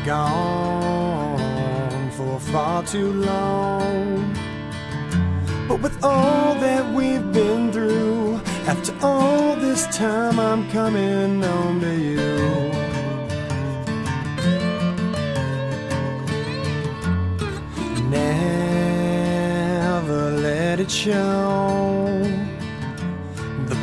gone for far too long. But with all that we've been through, after all this time, I'm coming home to you. Never let it show the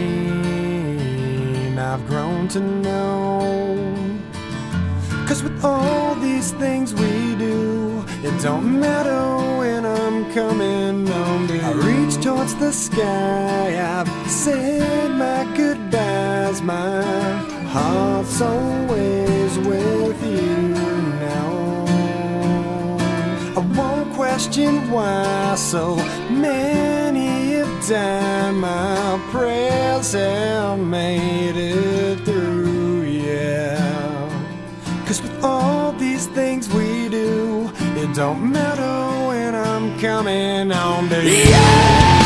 pain I've grown to know. 'Cause with all these things we do, it don't matter when I'm coming home to you. I reach towards the sky, I've said my goodbyes. My heart's always with you now. I won't question why so many have died. My prayers have made it through, yeah. 'Cause with all these things we do, it don't matter when I'm coming home to you. Yeah!